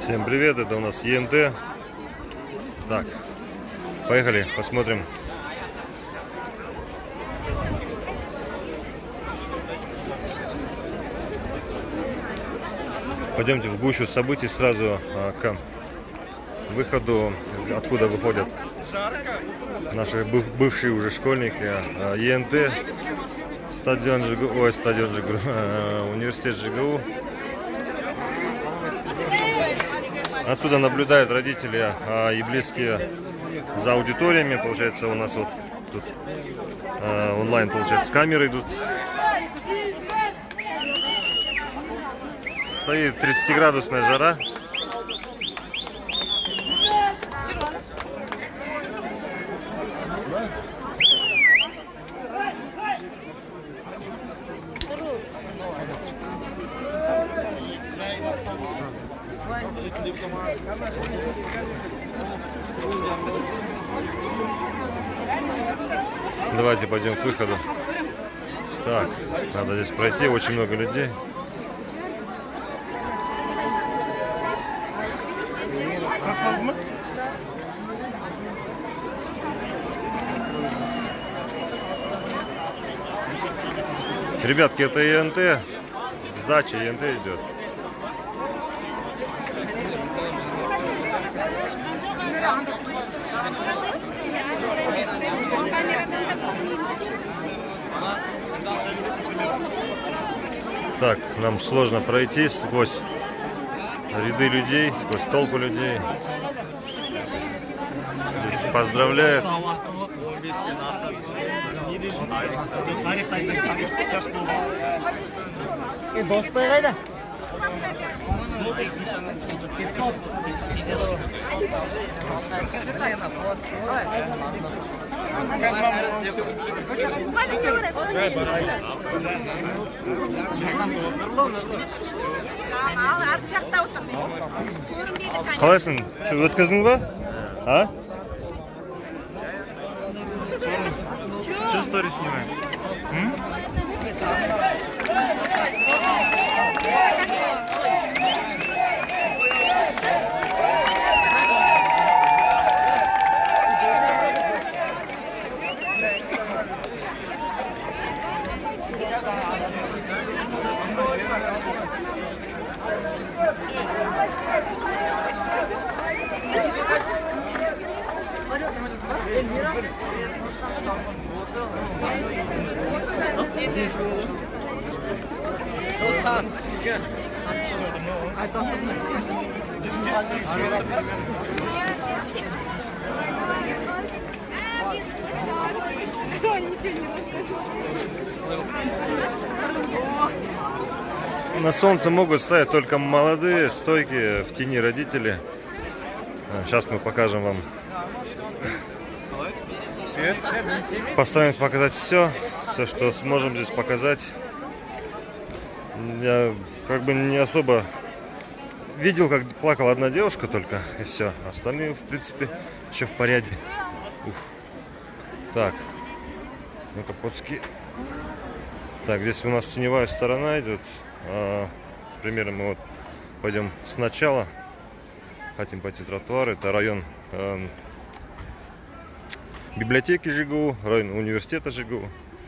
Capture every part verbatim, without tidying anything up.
Всем привет, это у нас Е Н Т. Так, поехали, посмотрим. Пойдемте в гущу событий сразу а, к выходу, откуда выходят наши бывшие уже школьники. а, Е Н Т, стадион ЖГУ, ой, стадион ЖГУ, а, университет ЖГУ. Отсюда наблюдают родители а, и близкие за аудиториями. Получается, у нас вот тут а, онлайн, получается, с камеры идут. Стоит тридцатиградусная жара. Давайте пойдем к выходу. Так, надо здесь пройти, очень много людей. Ребятки, это Е Н Т, сдача Е Н Т идет. Так, нам сложно пройти сквозь ряды людей, сквозь толпу людей. Здесь поздравляют. Қалайсың? Өткіздің ба? А? Что стори снимаешь? На солнце могут стоять только молодые, стойкие, в тени родители. Сейчас мы покажем вам. Постараемся показать все, все, что сможем здесь показать. Я как бы не особо видел, как плакала одна девушка только, и все. Остальные, в принципе, еще в порядке. Ух. Так, ну-ка, подски. Так, здесь у нас теневая сторона идет. А, примерно мы вот пойдем сначала. Хотим пойти тротуар. Это район э, библиотеки ЖГУ, район университета ЖГУ.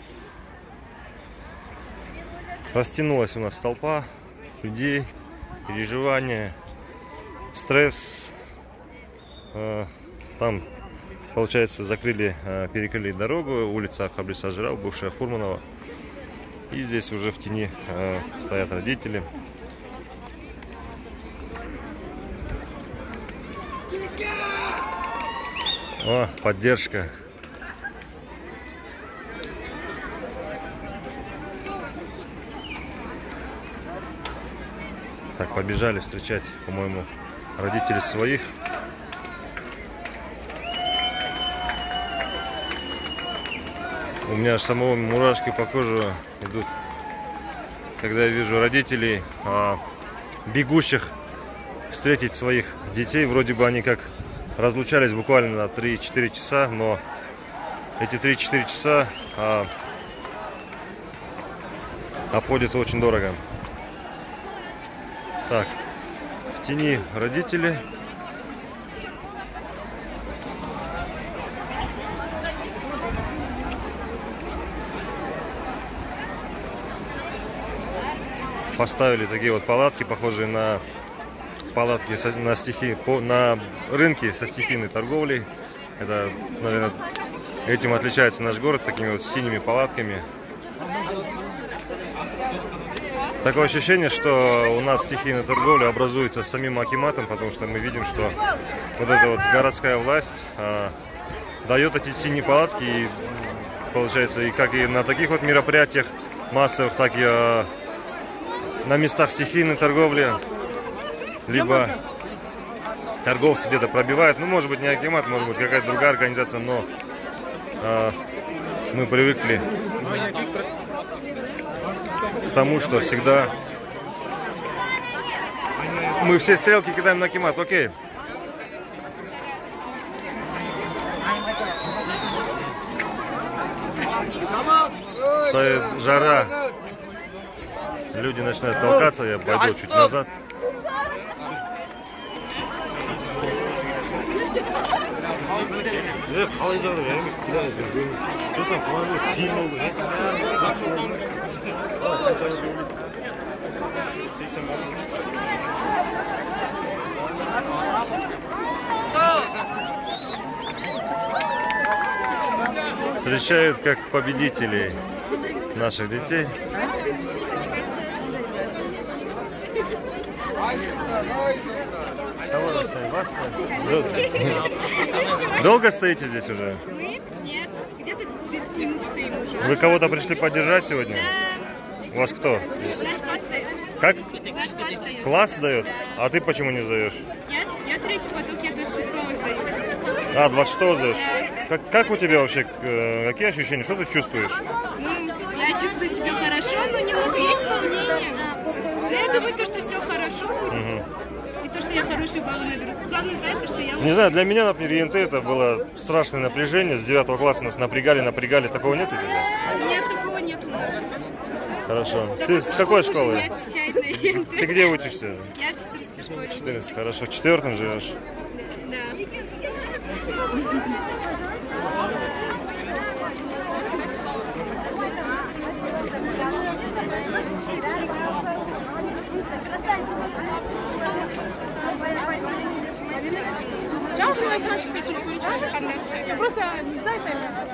Растянулась у нас толпа людей, переживания, стресс. Э, там, получается, закрыли, э, перекрыли дорогу, улица Хабриса Жирау, бывшая Фурманова. И здесь уже в тени э, стоят родители. О, поддержка. Так, побежали встречать, по-моему, родители своих. У меня аж самого мурашки по коже идут, когда я вижу родителей, а, бегущих встретить своих детей. Вроде бы они как разлучались буквально на три-четыре часа, но эти три-четыре часа а, обходятся очень дорого. Так, В тени родители. Поставили такие вот палатки, похожие на палатки на стихи, на рынке со стихийной торговлей. Это, наверное, этим отличается наш город, такими вот синими палатками. Такое ощущение, что у нас стихийная торговля образуется самим акиматом, потому что мы видим, что вот эта вот городская власть а, дает эти синие палатки, и получается, и как и на таких вот мероприятиях массовых, так и а, на местах стихийной торговли, либо торговцы где-то пробивают, ну, может быть, не акимат, может быть, какая-то другая организация, но а, мы привыкли к тому, что всегда мы все стрелки кидаем на акимат, окей. Стоит жара, люди начинают толкаться, я пойду чуть назад. Встречают как победителей наших детей. Долго стоите здесь уже? Мы? Нет, где-то тридцать минут стоим уже. Вы кого-то пришли поддержать сегодня? Да. У вас кто? Наш класс стоит. Как? Наш класс стоит. Класс сдает? Да. А ты почему не сдаешь? Нет, я третий поток, я двадцать шестого сдаю. А, двадцать шестого сдаешь? Да. Как, как у тебя вообще, э, какие ощущения, что ты чувствуешь? Ну, я чувствую себя хорошо, но немного есть волнение. Но я думаю, то, что все хорошо будет. Угу. И то, что я хорошие баллы наберу. Главное знать, то, что я... Не знаю, для меня, например, ИНТ это было страшное напряжение. С девятого класса нас напрягали, напрягали. Такого нет у тебя? Нет, такого нет у нас. Хорошо. Так Ты вот, с какой уже школы? не отвечает на ИНТ. Ты где учишься? Я в четырнадцатой школе. четырнадцать, хорошо. В четвертом живешь? Да. Просто не знаю,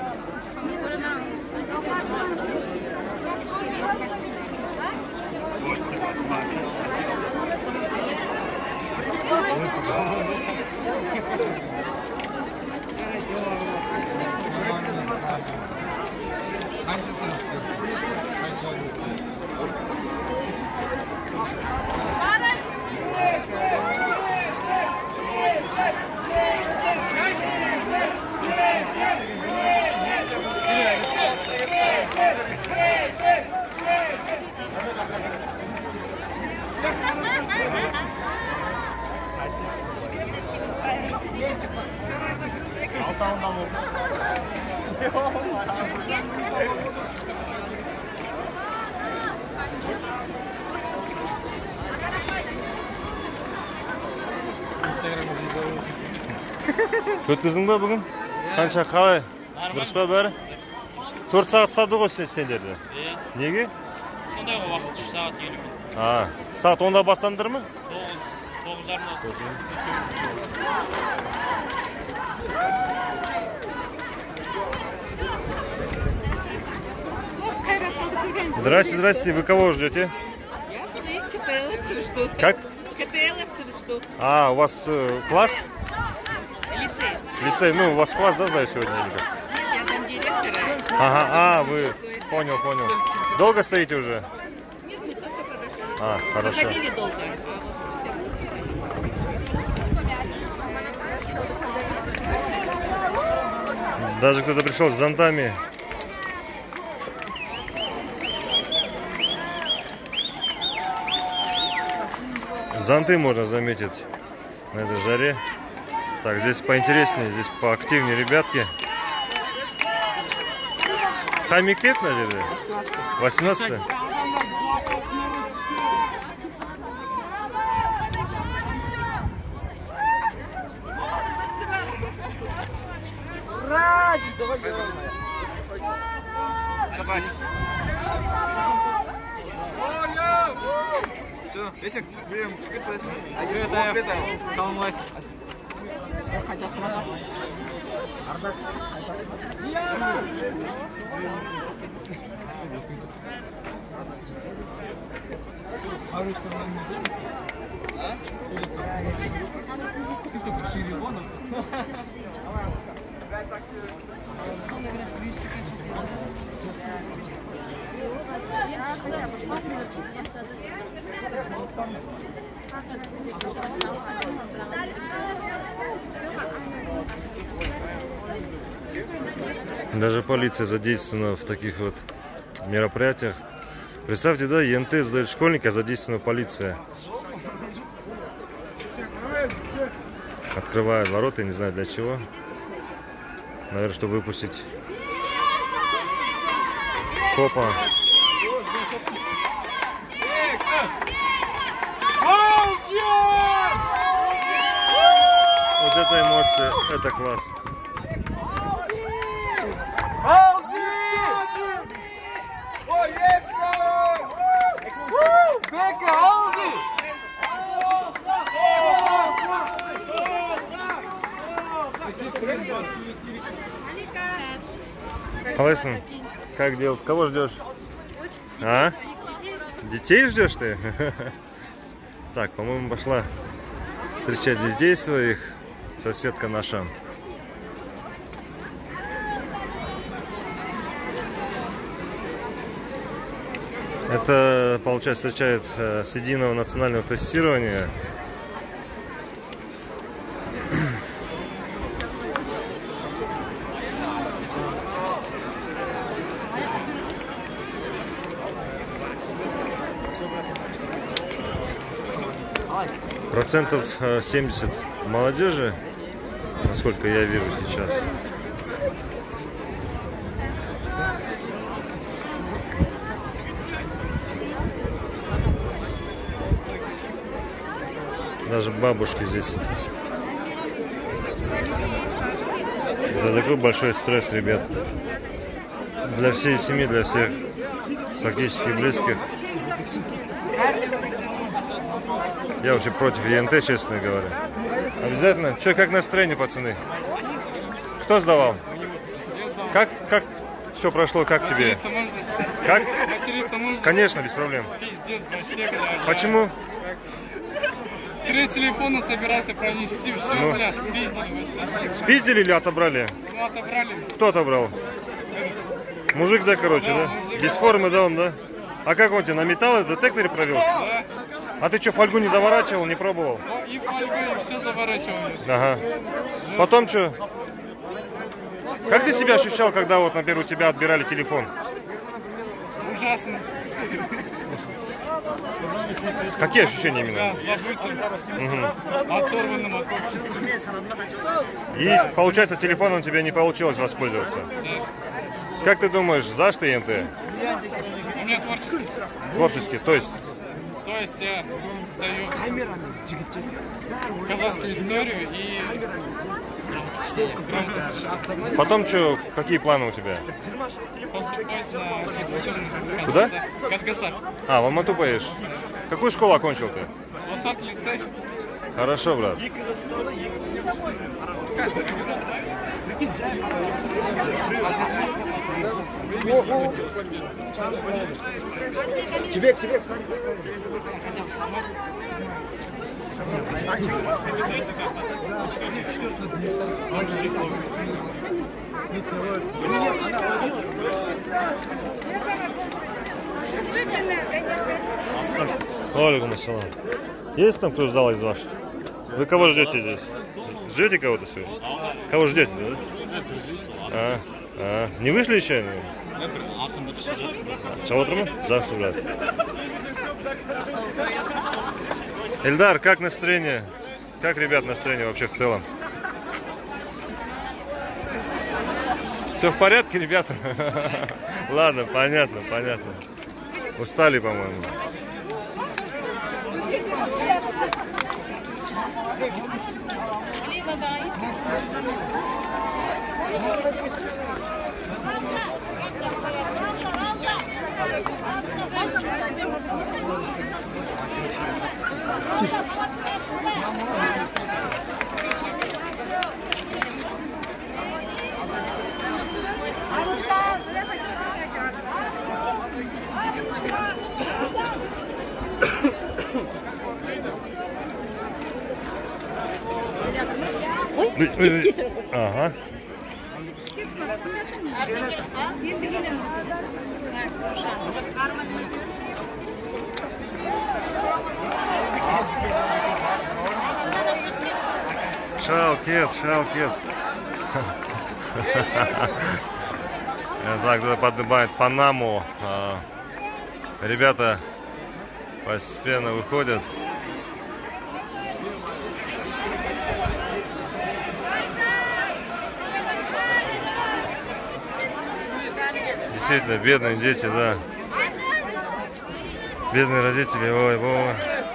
Өткіздің ба бүгін? Қанша қалай? Дұрыс па бәрі? төрт сағат сады ғой сендерді? Иә. Неге? Сондай ғой уақыт үш сағат елу минут. А, сағат онда бастандыр ма? тоғыз, тоғыз жарымда. Здрасте, здрасте. Вы кого ждете? я своих КТЛовцев жду. Как? КТЛовцев жду. А, у вас э, класс? Лицей. Лицей. Ну, у вас класс, да, знаю, сегодня или как? Нет, я замдиректора. Ага, а, вы. Понял, понял. Долго стоите уже? Нет, мы только подошли. А, хорошо. Заходили долго. Даже кто-то пришел с зонтами. Зонты можно заметить на этой жаре. Так, здесь поинтереснее, здесь поактивнее ребятки. Хамикет, наверное? восемнадцатый. Даже полиция задействована в таких вот мероприятиях. Представьте, да, ЕНТ сдает школьника, задействована полиция. Открывают ворота, я не знаю для чего. Наверное, чтобы выпустить копа. Вот это эмоции, это класс. Халайсон, как дела? Кого ждешь? А? Детей ждешь ты? Так, по-моему, пошла встречать детей своих. Соседка наша. Это, получается, встречает с единого национального тестирования. Процентов семьдесят молодежи, насколько я вижу сейчас. Даже бабушки здесь. Это такой большой стресс, ребят. Для всей семьи, для всех фактически близких. Я вообще против ЕНТ, честно говоря. Обязательно. Че, как настроение, пацаны? Кто сдавал? Как, как все прошло, как тебе? Можно? Как? Материться можно? Конечно, без проблем. Пиздец, вообще, бля. Почему? Три телефона собирался пронести, все, Ну. бля, спиздили вообще. Спиздили или отобрали? Ну, отобрали. Кто отобрал? Мужик, да, короче, Да, да? мужик. Без формы, да, он, да? А как он тебя на металлодетекторе провел? Да. А ты что, фольгу не заворачивал, не пробовал? Ну, и фольгу, и все заворачивали. Ага. Потом что? Как ты себя ощущал, когда вот, например, у тебя отбирали телефон? Ужасно. Какие ощущения именно? Да, забытым. Оторванным от общества. И, получается, телефоном тебе не получилось воспользоваться. Как ты думаешь, сдашь ты ЕНТ? У меня творческий. Творчески, то есть? То есть я сдаю казахскую историю и Потом что, какие планы у тебя? поступать на архитектурный Куда? Казгаса. А, в Алмату поедешь? Какую школу окончил ты? двадцатый лицей. Хорошо, брат. Тебе, тебе. Алейкум ассалам. Есть там кто сдал из ваших? Вы кого ждете здесь? Ждете кого-то сегодня? Кого ждете, да? А, а, не вышли еще? Чего-то? Жақсы, брат. Эльдар, как настроение? Как, ребят, настроение вообще в целом? Все в порядке, ребята? Ладно, понятно, понятно. Устали, по-моему. Ой, ой, ой. Ага. Шалкет, шалкет. Так, кто-то поднимает Панаму. Ребята постепенно выходят. Действительно, бедные дети, да. Бедные родители, ой, ой.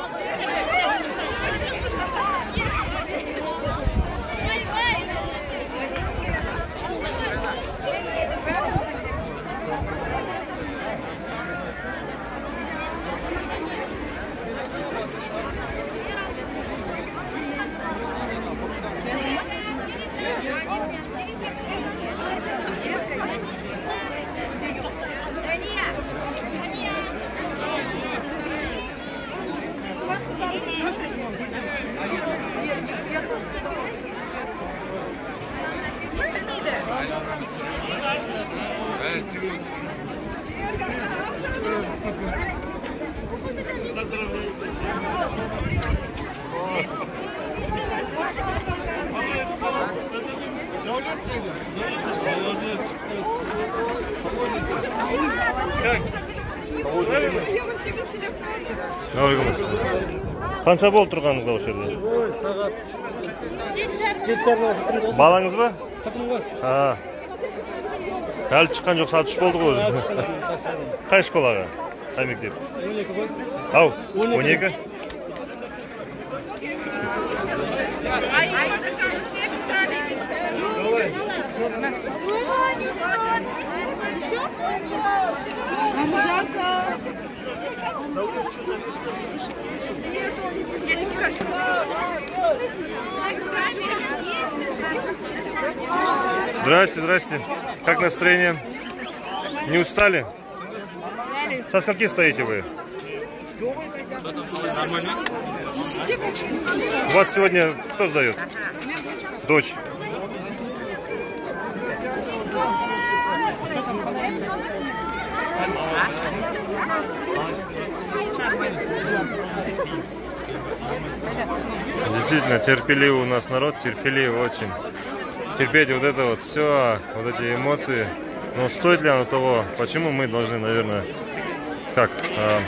Қанша болып тұрғаныңызда осы жерде? Балаңыз ба? Қызым ғой. Ha. Әлі шыққан жоқ, сағат үш болды ғой. Қай школаға? Қай мектеп? он екі ғой. Ау, он екі? А их написали, все писали. Здрасте, здрасте. Как настроение? Не устали? Со скольки стоите вы? У вас сегодня кто сдает? Дочь. Действительно, терпеливый у нас народ, терпеливый очень. Терпеть вот это вот все, вот эти эмоции. Но стоит ли оно того? Почему мы должны, наверное, как, а,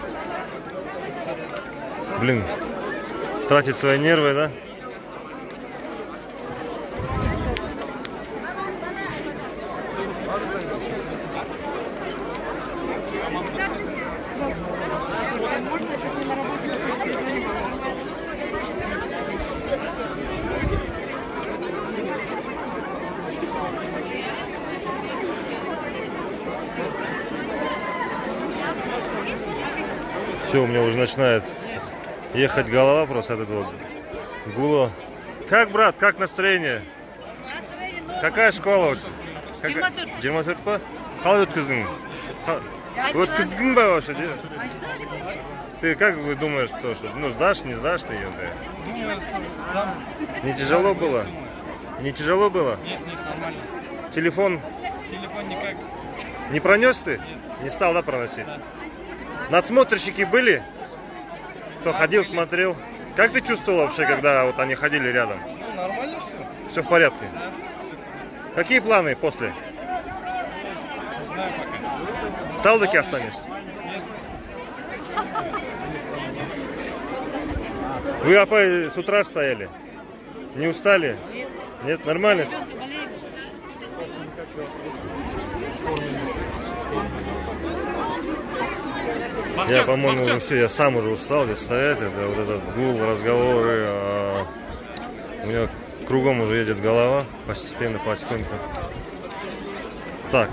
блин, тратить свои нервы, да? Все, у меня уже начинает ехать голова просто от этого гула. Как, брат, как настроение? Какая школа у тебя? жиырма төрт па? Қалай өткіздің? Өткіздің ба вообще? Ты как вы думаешь, что, что ну сдашь, не сдашь ты ее? Думаю, сдам. Не тяжело было? Не тяжело было? Нет, нет, нормально. Телефон Телефон никак. не пронес ты? Не стал, да, проносить? Надсмотрщики были? Кто ходил, смотрел? Как ты чувствовал вообще, когда вот они ходили рядом? Ну, нормально все. Все в порядке? Какие планы после? Не знаю пока. В Талдыке останешься? Вы опять с утра стояли? Не устали? Нет, нормально? Я, по-моему, уже все, я сам уже устал здесь стоять, это вот этот гул, разговоры. А, у меня Кругом уже едет голова, постепенно, потихоньку. Так.